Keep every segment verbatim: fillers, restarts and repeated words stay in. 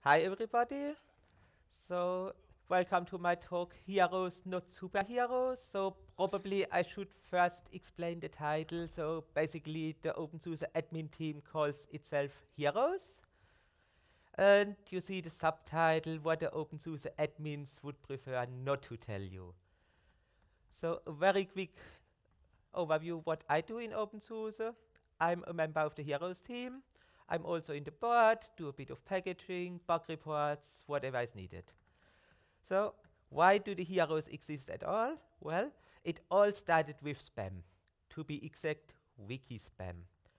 Hi everybody. So welcome to my talk Heroes Not Superheroes. So probably I should first explain the title. So basically the OpenSUSE admin team calls itself Heroes. And you see the subtitle what the OpenSUSE admins would prefer not to tell you. So a very quick overview what I do in OpenSUSE. I'm a member of the Heroes team. I'm also in the board, do a bit of packaging, bug reports, whatever is needed. So why do the Heroes exist at all? Well, it all started with spam. To be exact, wiki spam.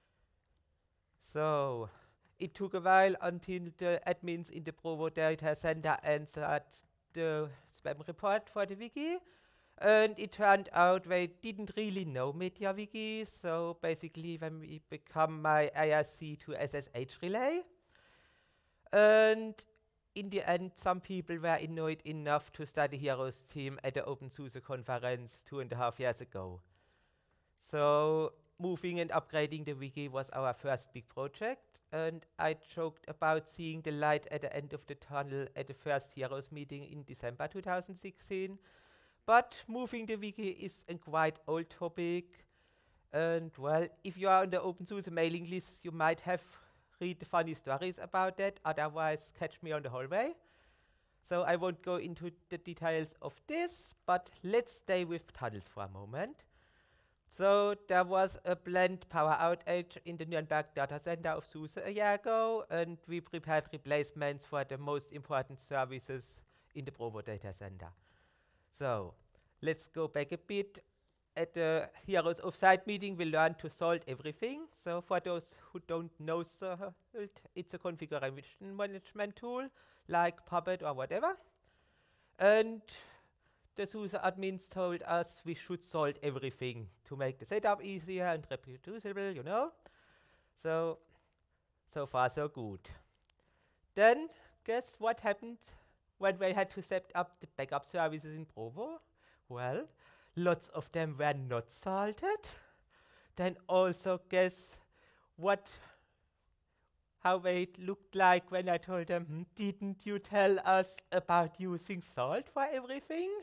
So it took a while until the admins in the Provo Data Center answered the spam report for the wiki. And it turned out they didn't really know MediaWiki, so basically when we become my I R C to S S H relay. And in the end, some people were annoyed enough to start the Heroes team at the OpenSUSE conference two and a half years ago. So moving and upgrading the wiki was our first big project, and I joked about seeing the light at the end of the tunnel at the first Heroes meeting in December two thousand sixteen. But moving the wiki is a quite old topic, and well, if you are on the OpenSUSE mailing list, you might have read the funny stories about that, otherwise catch me on the hallway. So I won't go into the details of this, but let's stay with tunnels for a moment. So there was a planned power outage in the Nuremberg data center of SUSE a year ago, and we prepared replacements for the most important services in the Provo data center. So let's go back a bit. At the Heroes Offsite meeting, we learned to salt everything. So for those who don't know Salt, it's a configuration management tool like Puppet or whatever. And the SUSE admins told us we should salt everything to make the setup easier and reproducible, you know. So, so far so good. Then, guess what happened when they had to set up the backup services in Provo? Well, lots of them were not salted. Then also guess what, how they looked like when I told them, hm, didn't you tell us about using salt for everything?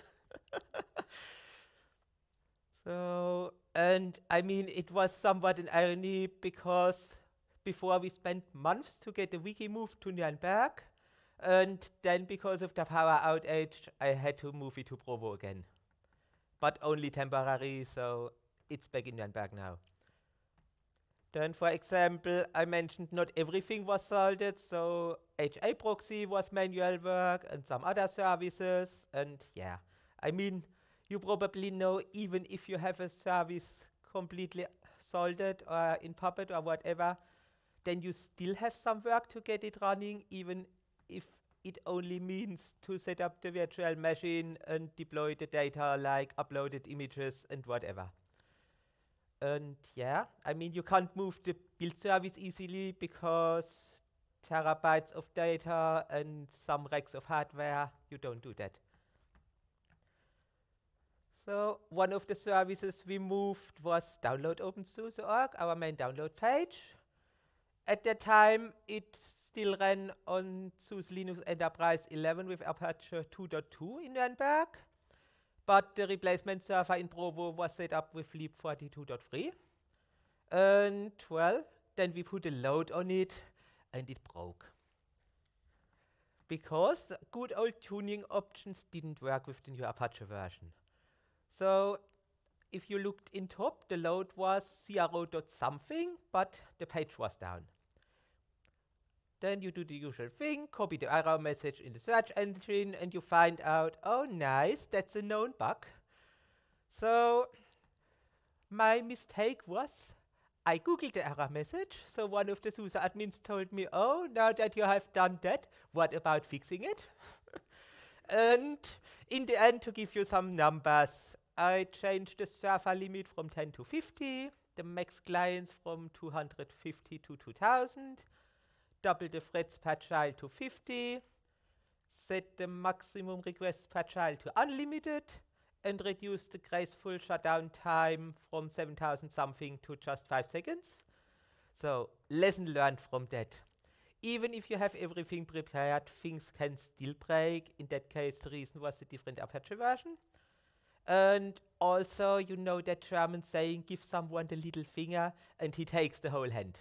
So, and I mean, it was somewhat an irony because before we spent months to get the wiki moved to Nuremberg, and then because of the power outage, I had to move it to Provo again. But only temporary, so it's back in Nuremberg now. Then, for example, I mentioned not everything was salted, so H A proxy was manual work and some other services, and yeah. I mean, you probably know even if you have a service completely salted or in Puppet or whatever, then you still have some work to get it running, even if it only means to set up the virtual machine and deploy the data like uploaded images and whatever. And yeah, I mean, you can't move the build service easily because terabytes of data and some racks of hardware, you don't do that. So one of the services we moved was download OpenSUSE dot org, our main download page. At that time, it still ran on SUSE Linux Enterprise eleven with Apache two point two in Nuremberg, but the replacement server in Provo was set up with Leap forty-two point three. And well, then we put a load on it and it broke. Because the good old tuning options didn't work with the new Apache version. So if you looked in top, the load was zero dot something, but the page was down. Then you do the usual thing, copy the error message in the search engine, and you find out, oh nice, that's a known bug. So my mistake was, I googled the error message, so one of the SUSE admins told me, oh, now that you have done that, what about fixing it? And in the end, to give you some numbers, I changed the server limit from ten to fifty, the max clients from two hundred fifty to two thousand, double the threads per child to fifty, set the maximum requests per child to unlimited, and reduce the graceful shutdown time from seven thousand something to just five seconds. So, lesson learned from that. Even if you have everything prepared, things can still break. In that case, the reason was the different Apache version. And also, you know that German saying, give someone the little finger and he takes the whole hand.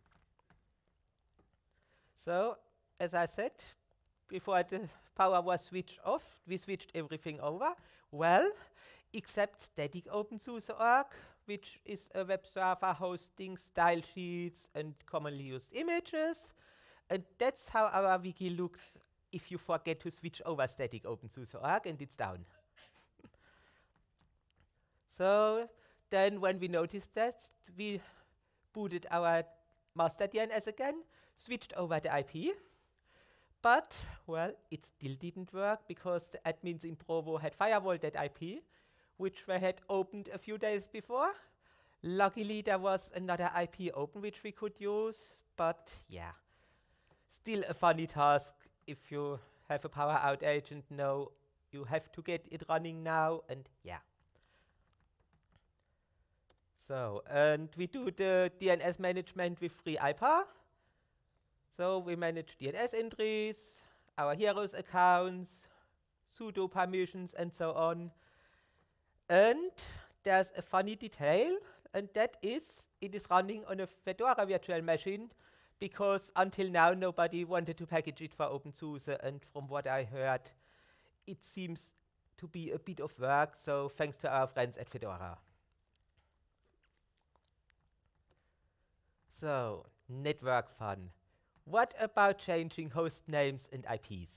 So, as I said, before the power was switched off, we switched everything over. Well, except static OpenSUSE dot org, which is a web server hosting style sheets and commonly used images. And that's how our wiki looks if you forget to switch over static OpenSUSE dot org and it's down. So then when we noticed that, we booted our master D N S again, switched over the I P. But, well, it still didn't work because the admins in Provo had firewalled that I P, which they had opened a few days before. Luckily, there was another I P open which we could use, but yeah, still a funny task if you have a power outage and know you have to get it running now, and yeah. So, and we do the D N S management with FreeIPA. So we manage D N S entries, our heroes accounts, sudo permissions, and so on. And there's a funny detail, and that is it is running on a Fedora virtual machine, because until now nobody wanted to package it for OpenSUSE, and from what I heard, it seems to be a bit of work, so thanks to our friends at Fedora. So, network fun. What about changing host names and I Ps?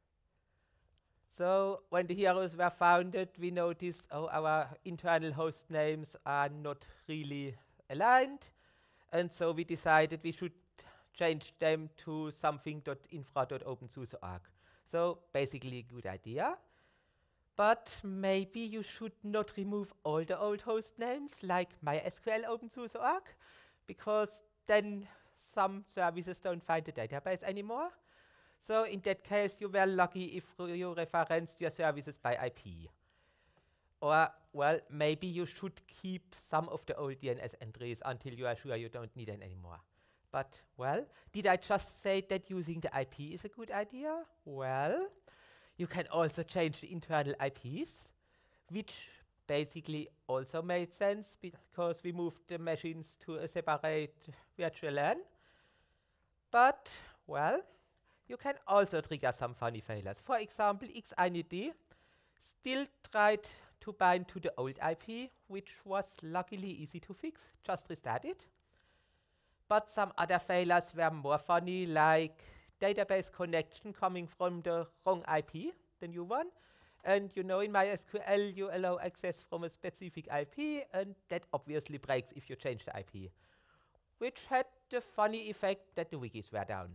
So, when the heroes were founded, we noticed, oh, our internal host names are not really aligned. And so we decided we should change them to something .infra dot OpenSUSE dot org. So, basically a good idea. But maybe you should not remove all the old host names, like MySQL OpenSUSE dot org, because then some services don't find the database anymore. So in that case, you were lucky if you referenced your services by I P. Or, well, maybe you should keep some of the old D N S entries until you are sure you don't need them anymore. But, well, did I just say that using the I P is a good idea? Well, you can also change the internal I Ps, which basically also made sense because we moved the machines to a separate virtual LAN. But, well, you can also trigger some funny failures. For example, X I N I D still tried to bind to the old I P, which was luckily easy to fix, just restart it. But some other failures were more funny, like database connection coming from the wrong I P, the new one. And you know, in MySQL, you allow access from a specific I P, and that obviously breaks if you change the I P, which had the funny effect that the wikis were down.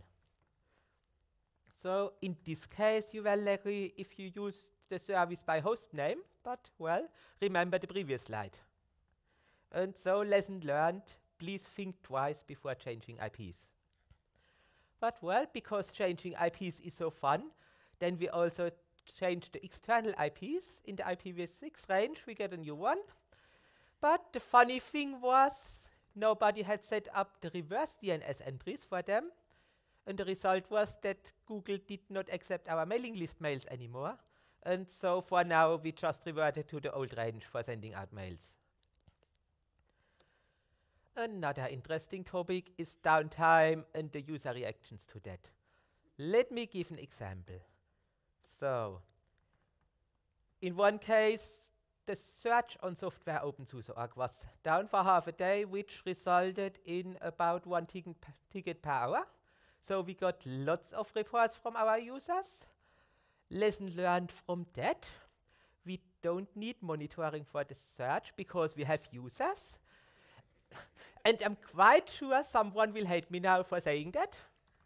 So in this case, you were lucky if you use the service by host name, but, well, remember the previous slide. And so, lesson learned, please think twice before changing I Ps. But, well, because changing I Ps is so fun, then we also change the external I Ps. In the I P v six range, we get a new one. But the funny thing was, nobody had set up the reverse D N S entries for them. And the result was that Google did not accept our mailing list mails anymore. And so for now, we just reverted to the old range for sending out mails. Another interesting topic is downtime and the user reactions to that. Let me give an example. So, in one case, the search on software OpenSUSE dot org was down for half a day, which resulted in about one ticket per hour. So we got lots of reports from our users. Lesson learned from that. We don't need monitoring for the search because we have users. And I'm quite sure someone will hate me now for saying that.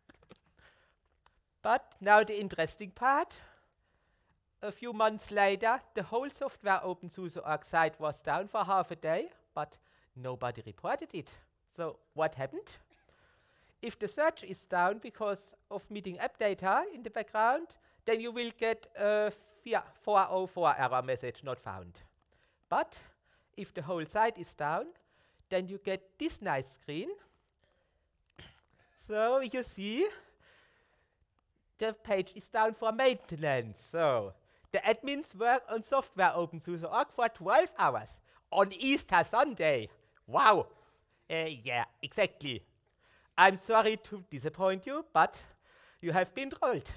But now the interesting part. A few months later, the whole software OpenSUSE dot org site was down for half a day, but nobody reported it. So what happened? If the search is down because of meeting app data in the background, then you will get a four oh four error message not found. But if the whole site is down, then you get this nice screen. So you see, the page is down for maintenance. So the admins work on software open source dot org for twelve hours on Easter Sunday. Wow. Uh, yeah, exactly. I'm sorry to disappoint you, but you have been trolled.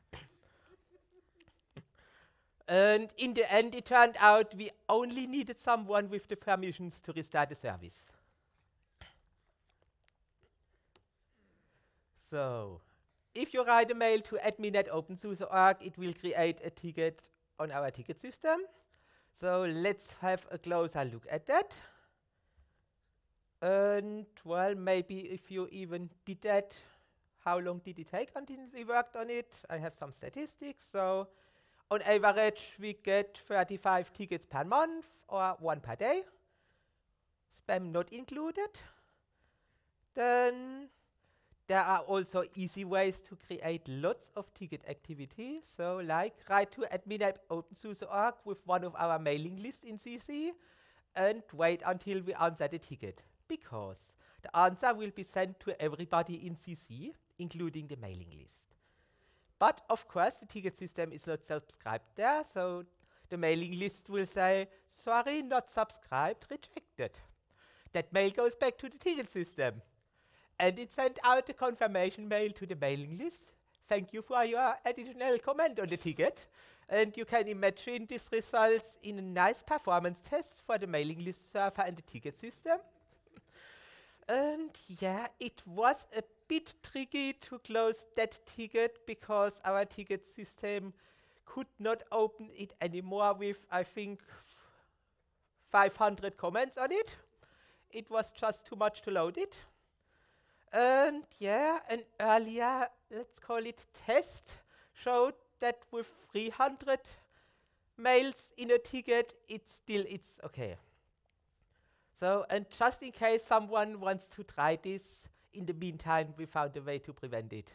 And in the end, it turned out we only needed someone with the permissions to restart the service. So, if you write a mail to admin at open source dot org, it will create a ticket on our ticket system. So let's have a closer look at that. And well, maybe if you even did that, how long did it take until we worked on it? I have some statistics. So on average, we get thirty-five tickets per month or one per day. Spam not included. Then there are also easy ways to create lots of ticket activity. So like write to admin at open source dot org with one of our mailing lists in C C and wait until we answer the ticket, because the answer will be sent to everybody in C C, including the mailing list. But of course, the ticket system is not subscribed there, so the mailing list will say, sorry, not subscribed, rejected. That mail goes back to the ticket system. And it sent out a confirmation mail to the mailing list. Thank you for your additional comment on the ticket. And you can imagine this results in a nice performance test for the mailing list server and the ticket system. And yeah, it was a bit tricky to close that ticket because our ticket system could not open it anymore with, I think, five hundred comments on it. It was just too much to load it. And yeah, an earlier, let's call it test, showed that with three hundred mails in a ticket, it's still, it's okay. So, and just in case someone wants to try this, in the meantime, we found a way to prevent it.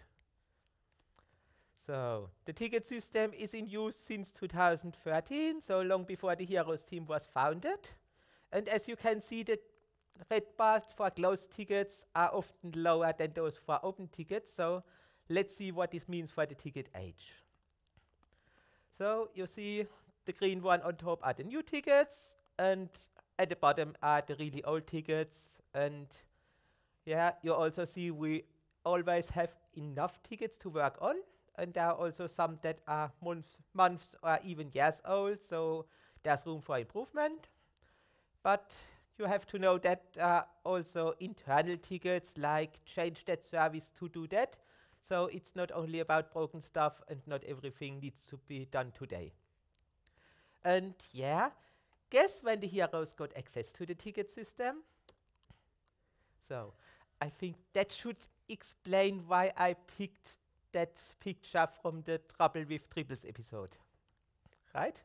So, the ticket system is in use since two thousand thirteen, so long before the Heroes team was founded. And as you can see, the red bars for closed tickets are often lower than those for open tickets. So, let's see what this means for the ticket age. So, you see the green one on top are the new tickets, and at the bottom are the really old tickets. And yeah, you also see we always have enough tickets to work on. And there are also some that are months, months or even years old, so there's room for improvement. But you have to know that uh, also internal tickets, like change that service to do that. So it's not only about broken stuff, and not everything needs to be done today. And yeah, guess when the heroes got access to the ticket system? So I think that should explain why I picked that picture from the Trouble with Triples episode, right?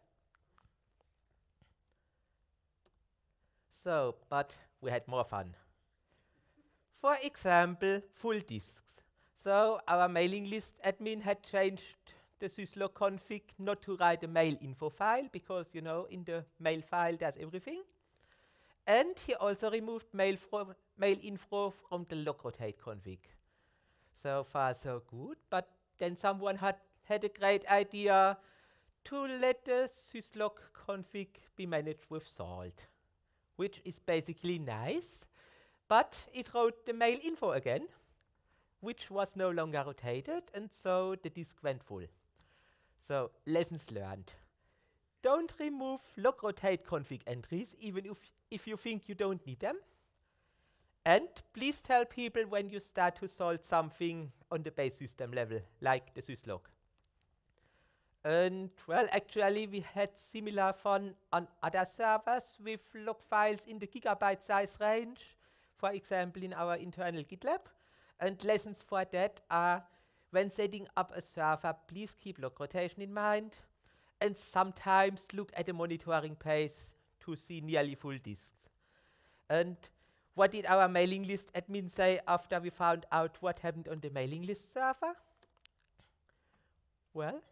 So, but we had more fun. For example, full disks. So our mailing list admin had changed the syslog config not to write a mail info file, because, you know, in the mail file there's everything. And he also removed mail, mail info from the log rotate config. So far so good, but then someone had, had a great idea to let the syslog config be managed with salt, which is basically nice, but it wrote the mail info again, which was no longer rotated, and so the disk went full. So, lessons learned. Don't remove log rotate config entries, even if, if you think you don't need them. And please tell people when you start to solve something on the base system level, like the syslog. And well, actually we had similar fun on other servers with log files in the gigabyte size range, for example in our internal GitLab. And lessons for that are, when setting up a server, please keep log rotation in mind, and sometimes look at the monitoring pace to see nearly full disks. And what did our mailing list admin say after we found out what happened on the mailing list server? Well,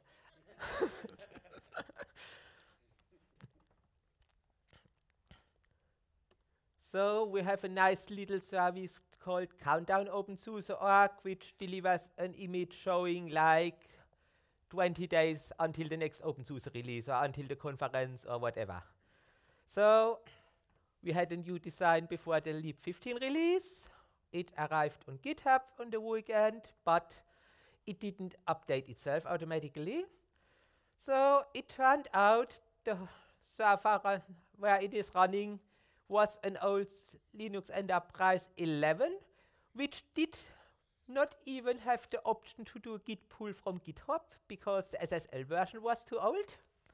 so we have a nice little service called Countdown OpenSUSE dot org, which delivers an image showing like twenty days until the next OpenSUSE release or until the conference or whatever. So we had a new design before the Leap fifteen release. It arrived on GitHub on the weekend, but it didn't update itself automatically. So it turned out the server where it is running was an old Linux Enterprise eleven, which did not even have the option to do a git pull from GitHub because the S S L version was too old.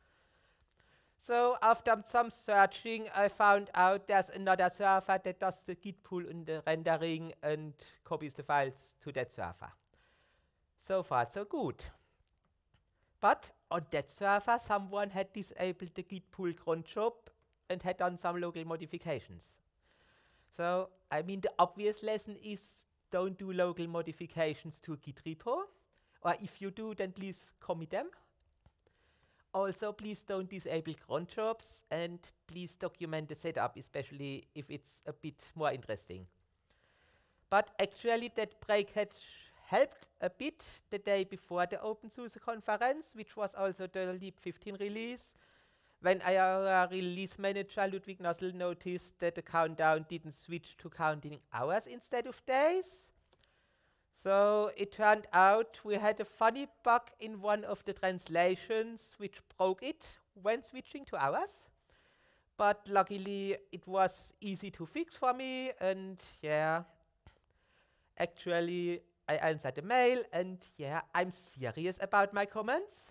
So after some searching, I found out there's another server that does the git pull and the rendering and copies the files to that server. So far, so good. But on that server, someone had disabled the git pull cron job and had done some local modifications. So, I mean, the obvious lesson is don't do local modifications to a Git repo. Or if you do, then please commit them. Also, please don't disable cron jobs, and please document the setup, especially if it's a bit more interesting. But actually, that breakage helped a bit the day before the OpenSUSE conference, which was also the Leap fifteen release, when our release manager, Ludwig Nossel, noticed that the countdown didn't switch to counting hours instead of days. So it turned out we had a funny bug in one of the translations which broke it when switching to hours. But luckily it was easy to fix for me, and yeah, actually I answered the mail, and yeah, I'm serious about my comments.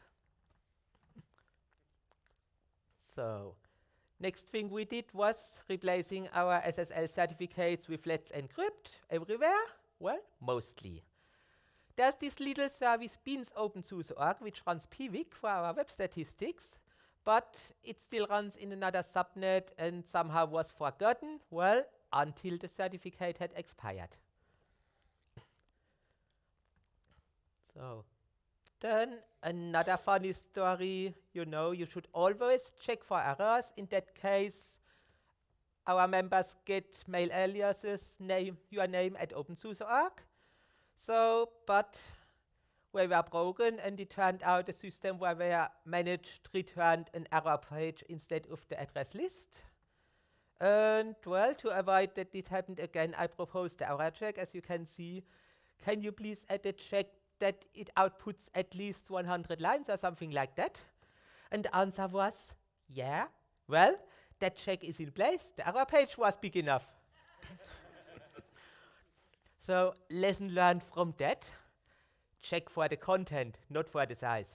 So next thing we did was replacing our S S L certificates with Let's Encrypt everywhere. Well, mostly. There's this little service Beans OpenSUSE dot org which runs P V I C for our web statistics, but it still runs in another subnet and somehow was forgotten, well, until the certificate had expired. So, then another funny story, you know, you should always check for errors. In that case, our members get mail aliases, name, your name at OpenSUSE dot org. So, but we were broken, and it turned out the system where we managed returned an error page instead of the address list. And well, to avoid that it happened again, I proposed the error check. As you can see, can you please add a check that it outputs at least one hundred lines or something like that? And the answer was, yeah, well, that check is in place. The error page was big enough. So, lesson learned from that. Check for the content, not for the size.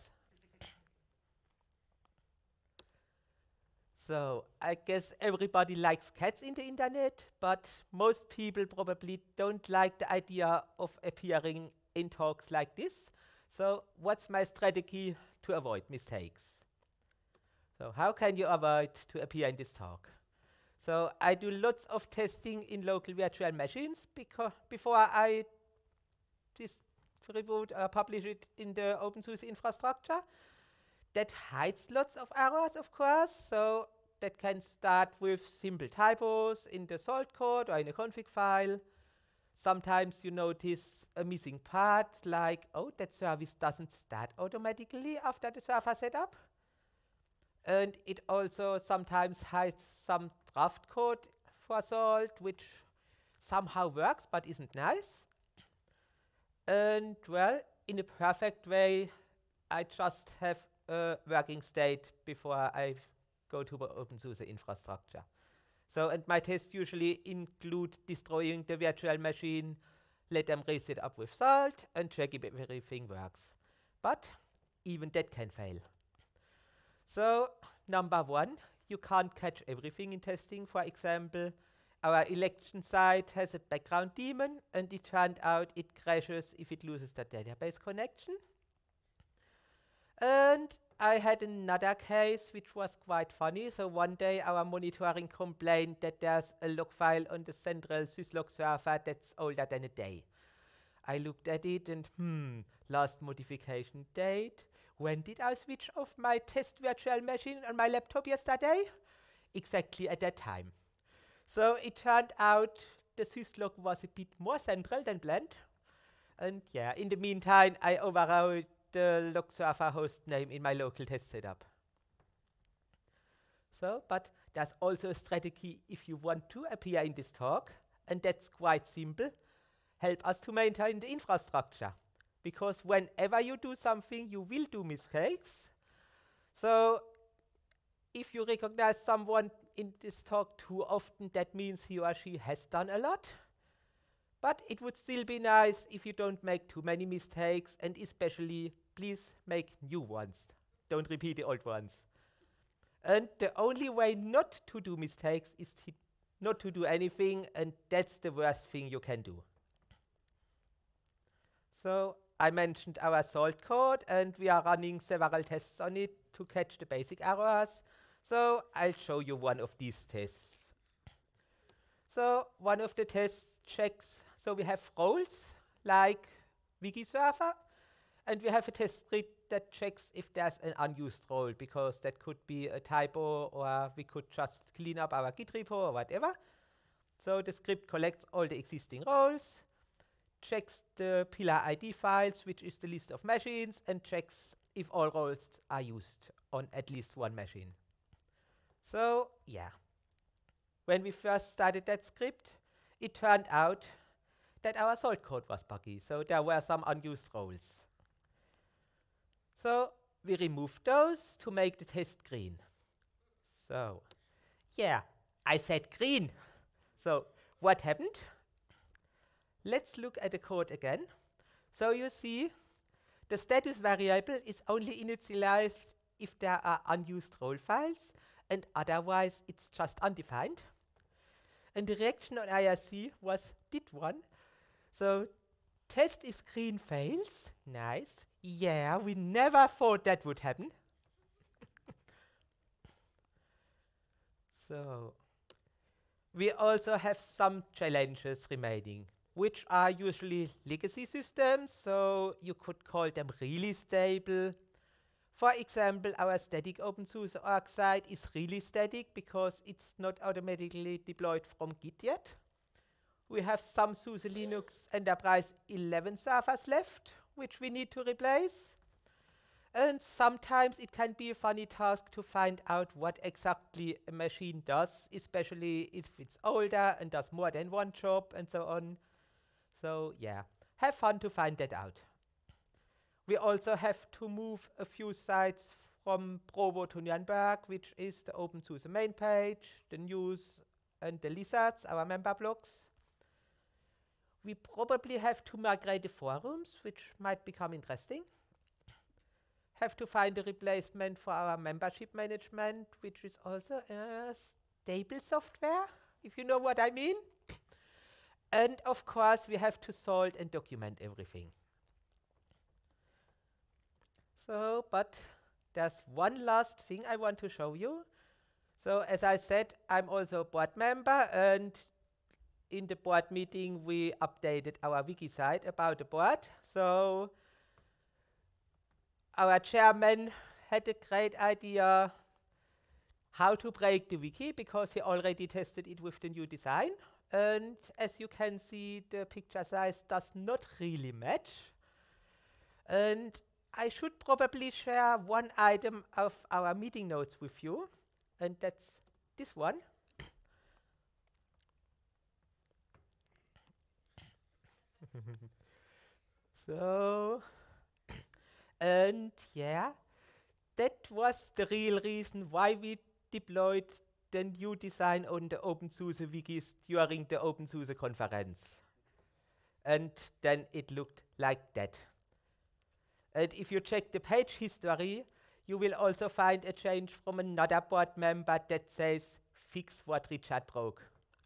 So, I guess everybody likes cats in the internet, but most people probably don't like the idea of appearing in talks like this. So, what's my strategy to avoid mistakes? So, how can you avoid to appear in this talk? So, I do lots of testing in local virtual machines before I distribute or publish it in the OpenSUSE infrastructure. That hides lots of errors, of course. So, that can start with simple typos in the salt code or in a config file. Sometimes you notice a missing part, like, oh, that service doesn't start automatically after the server setup. And it also sometimes hides some draft code for Salt, which somehow works but isn't nice. And well, in a perfect way, I just have a working state before I go to the OpenSUSE infrastructure. So, and my tests usually include destroying the virtual machine, let them reset up with Salt, and check if everything works. But even that can fail. So, number one, you can't catch everything in testing. For example, our election site has a background daemon, and it turned out it crashes if it loses the database connection. And I had another case which was quite funny. So one day our monitoring complained that there's a log file on the central syslog server that's older than a day. I looked at it and, hmm, last modification date. When did I switch off my test virtual machine on my laptop yesterday? Exactly at that time. So it turned out the syslog was a bit more central than planned. And yeah, in the meantime, I overrode the log server host name in my local test setup. So, but there's also a strategy if you want to appear in this talk, and that's quite simple. Help us to maintain the infrastructure, because whenever you do something, you will do mistakes. So if you recognize someone in this talk too often, that means he or she has done a lot. But it would still be nice if you don't make too many mistakes, and especially, please make new ones. Don't repeat the old ones. And the only way not to do mistakes is to not to do anything, and that's the worst thing you can do. So I mentioned our salt code, and we are running several tests on it to catch the basic errors. So I'll show you one of these tests. So one of the tests checks, so we have roles like Wikiserver, and we have a test script that checks if there's an unused role, because that could be a typo, or we could just clean up our Git repo or whatever. So the script collects all the existing roles, checks the pillar I D files, which is the list of machines, and checks if all roles are used on at least one machine. So yeah, when we first started that script, it turned out that our salt code was buggy, so there were some unused roles. So we removed those to make the test green. So yeah, I said green. So what happened? Let's look at the code again. So you see, the status variable is only initialized if there are unused role files, and otherwise it's just undefined. And the reaction on I R C was did one. So test is green fails. Nice. Yeah, we never thought that would happen. So we also have some challenges remaining, which are usually legacy systems, so you could call them really stable. For example, our static OpenSUSE org site is really static because it's not automatically deployed from Git yet. We have some SUSE Linux Enterprise eleven servers left, which we need to replace. And sometimes it can be a funny task to find out what exactly a machine does, especially if it's older and does more than one job and so on. So yeah, have fun to find that out. We also have to move a few sites from Provo to Nuremberg, which is the OpenSUSE main page, the news, and the lizards, our member blogs. We probably have to migrate the forums, which might become interesting. Have to find a replacement for our membership management, which is also a stable software, if you know what I mean. And of course, we have to sort and document everything. So, but there's one last thing I want to show you. So, as I said, I'm also a board member, and in the board meeting, we updated our wiki site about the board. So, our chairman had a great idea how to break the wiki, because he already tested it with the new design. And as you can see, the picture size does not really match. And I should probably share one item of our meeting notes with you, and that's this one. So, and yeah, that was the real reason why we deployed the new design on the OpenSUSE wikis during the OpenSUSE conference. And then it looked like that. And if you check the page history, you will also find a change from another board member that says, fix what Richard broke.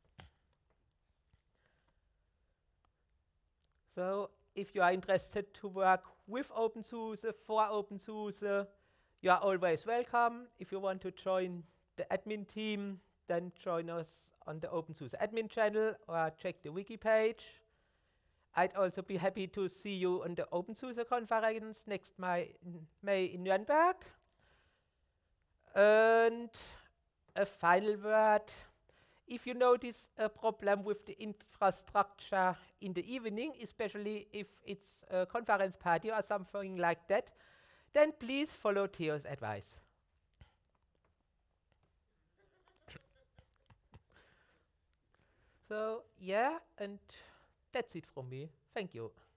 So if you are interested to work with OpenSUSE, for OpenSUSE, you are always welcome. If you want to join the admin team, then join us on the OpenSUSE admin channel or check the wiki page. I'd also be happy to see you on the OpenSUSE conference next May in, May in Nuremberg. And a final word. If you notice a problem with the infrastructure in the evening, especially if it's a conference party or something like that, then please follow Theo's advice. So, yeah, and that's it from me. Thank you.